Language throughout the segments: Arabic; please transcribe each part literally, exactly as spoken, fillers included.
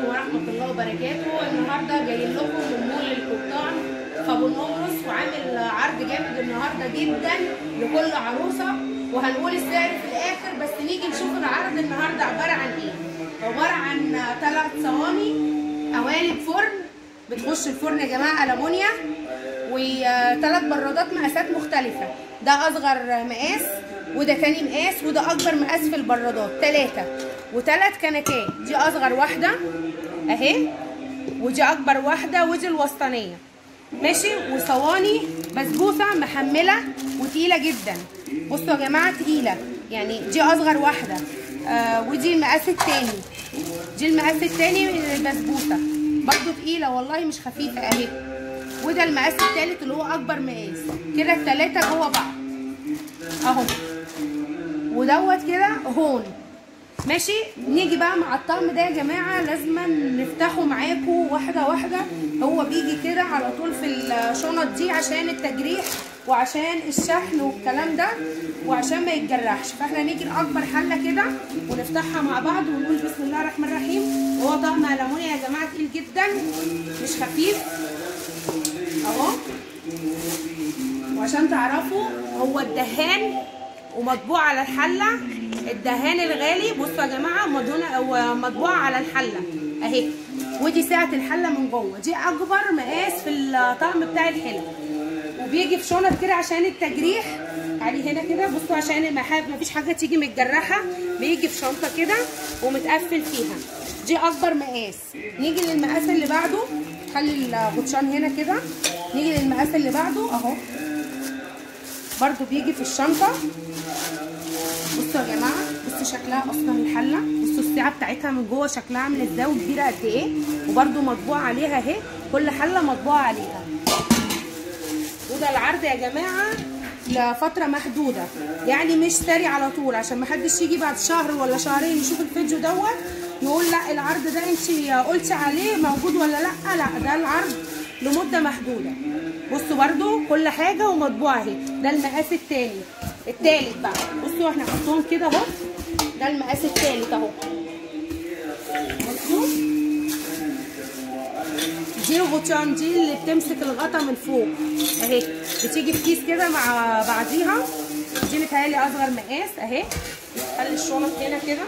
عليكم ورحمة الله وبركاته. النهارده جايين لكم من مول القبطان في ابو النمرس، وعامل عرض جامد النهارده جدا لكل عروسة، وهنقول السعر في الآخر. بس نيجي نشوف العرض النهارده عبارة عن إيه. عبارة عن ثلاث صواني قوالب فرن، بتخش الفرن يا جماعة ألمونيا، وثلاث برادات مقاسات مختلفة. ده أصغر مقاس، وده تاني مقاس، وده أكبر مقاس في البرادات. ثلاثة وثلاث كنكات، دي أصغر واحدة أهي، ودي أكبر واحدة، ودي الوسطانية ماشي. وصواني بسبوسة محملة وتقيلة جدا. بصوا يا جماعة تقيلة، يعني دي أصغر واحدة آه، ودي المقاس التاني، دي المقاس التاني من البسبوسة، برضو تقيلة والله مش خفيفة أهي. وده المقاس التالت اللي هو أكبر مقاس. كده التلاتة جوه بعض أهو، ودوت كده هون ماشي. نيجي بقى مع الطقم ده يا جماعه، لازم نفتحه معاكم واحده واحده. هو بيجي كده على طول في الشنط دي عشان التجريح وعشان الشحن والكلام ده وعشان ما يتجرحش. فاحنا نيجي لاكبر حله كده ونفتحها مع بعض ونقول بسم الله الرحمن الرحيم. هو طقم ألمونيا يا جماعه تقيل جدا مش خفيف اهو. وعشان تعرفوا هو الدهان ومطبوع على الحله، الدهان الغالي بصوا يا جماعه مدهونه او مطبوع على الحله اهي. ودي سعه الحله من جوه، دي اكبر مقاس في الطقم بتاع الحله، وبيجي في شنط كده عشان التجريح. يعني هنا كده بصوا عشان ما فيش حاجه تيجي متجرحه، بيجي في شنطه كده ومتقفل فيها. دي اكبر مقاس. نيجي للمقاس اللي بعده، خلي الغطشان هنا كده. نيجي للمقاس اللي بعده اهو، برضو بيجي في الشنطه. بصوا يا جماعه، بصوا شكلها اصلا الحله، بصوا السعه بتاعتها من جوه شكلها عامل ازاي وكبيره قد ايه، وبرده مطبوع عليها اهي، كل حله مطبوع عليها. وده العرض يا جماعه لفتره محدوده، يعني مش ساري على طول، عشان ما حدش يجي بعد شهر ولا شهرين يشوف الفيديو دوت يقول لا العرض ده انت قلتي عليه موجود ولا لا. لا، ده العرض لمده محدوده. بصوا برده كل حاجه ومطبوعه اهي. ده المقاس التاني التالت بقى، بصوا احنا حطهم كده اهو. ده المقاس التالت اهو، بصوا دي الغطيان دي اللي بتمسك الغطا من فوق اهي، بتيجي في كيس كده مع بعضيها. دي متهيألي اصغر مقاس اهي. خلي الشنط هنا كده.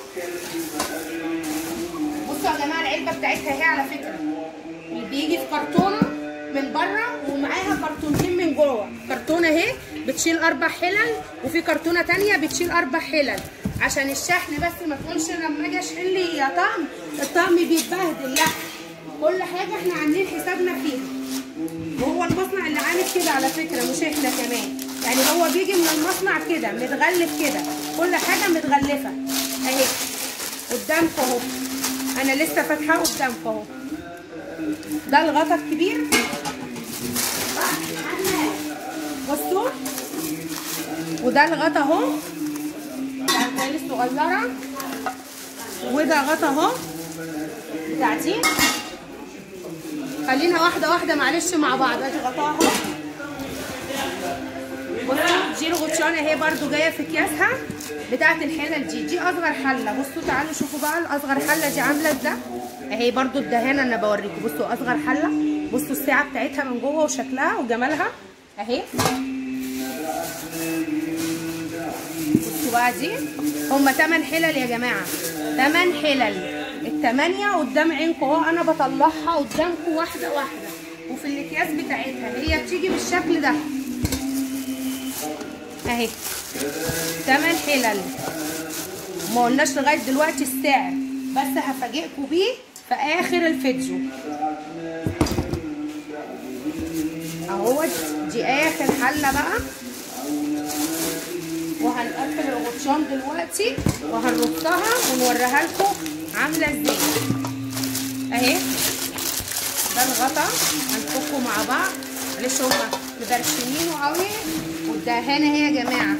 بصوا يا جماعه العلبه بتاعتها اهي على فكره، اللي بيجي في كرتونه من بره ومعاها كرتونتين من جوه. كرتونه اهي بتشيل اربع حلل، وفي كرتونه تانيه بتشيل اربع حلل عشان الشحن. بس ما تقولش لما اجي اشحن لي يا طقم الطقم بيتبهدل، لا، كل حاجه احنا عاملين حسابنا فيها. وهو المصنع اللي عامل كده على فكره، مش احنا كمان، يعني هو بيجي من المصنع كده متغلف كده، كل حاجه متغلفه اهي قدامكم اهو. انا لسه فاتحاه قدامكم اهو. ده الغطا الكبير بصوا، وده الغطا اهو بتاع الصغيره، وده غطا اهو بتاع دي. خلينا واحده واحده معلش مع بعض. ادي غطاها اهو، بصوا دي الغطيانه اهي برده جايه في اكياسها بتاعه الحلل دي. دي اصغر حله. بصوا تعالوا شوفوا بقى الاصغر حله دي عامله ازاي اهي. برده الدهانه انا بوريكم. بصوا اصغر حله، بصوا السعه بتاعتها من جوه وشكلها وجمالها اهي. بصوا بقى دي هما تمن حلل يا جماعه، تمن حلل. التمانية قدام عينكم اهو، انا بطلعها قدامكم واحده واحده. وفي الاكياس بتاعتها هي بتيجي بالشكل ده اهي. تمن حلل. ما قلناش لغايه دلوقتي السعر، بس هفاجئكم بيه في اخر الفيديو اهو. دي اخر حله بقى، وهنقفل الغطيان دلوقتي وهنرصها ونوريها لكم عامله ازاي اهي. ده الغطا هنفكه مع بعض، معلش هما مبرشمينه قوي. والدهانه اهي يا جماعه.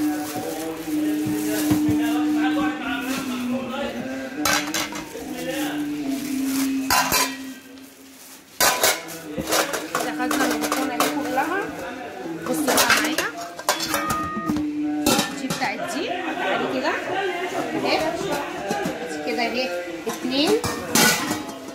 خدنا الغطونه دي كلها. بصوا بقى معايا دي بتاعت دي، تعالي كده اهي كده اهي اتنين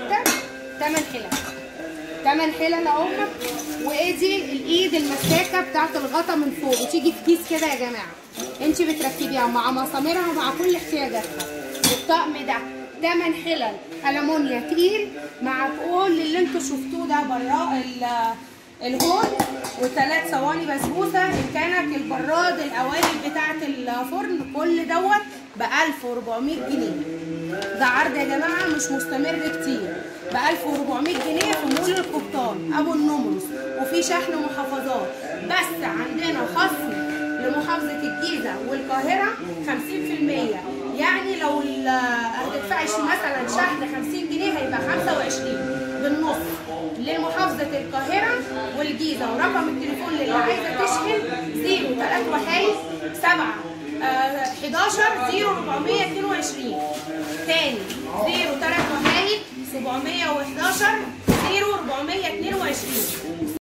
ستة، تمن حلل. تمن حلل اهمت. وادي الايد المساكه بتاعت الغطا من فوق، بتيجي في كيس كده يا جماعه، انت بتركبيها مع مساميرها مع كل احتياجاتها. الطقم ده تمن حلل ألمونيا تقيل مع كل اللي انتوا شفتوه ده، براء الهون وثلاث صواني بسبوسه، الكنك، البراد، القوالب بتاعه الفرن، كل دوت ب ألف وأربعمية جنيه. ده عرض يا جماعه مش مستمر كتير، ب ألف وأربعمية جنيه في مول القبطان ابو النمرس، وفي شحن محافظات، بس عندنا خصم لمحافظه الجيزه والقاهره خمسين في المية. يعني لو هتدفعي مثلا شحن خمسين جنيه هيبقى خمسة وعشرين بالنص لمحافظه القاهره والجيزه. ورقم التليفون اللي عايزه تشحن صفر تلاتة وحيد سبعة حداشر صفر أربعمية اتنين وعشرين. تاني صفر تلاتة وحيد سبعمية وحداشر صفر أربعمية اتنين وعشرين.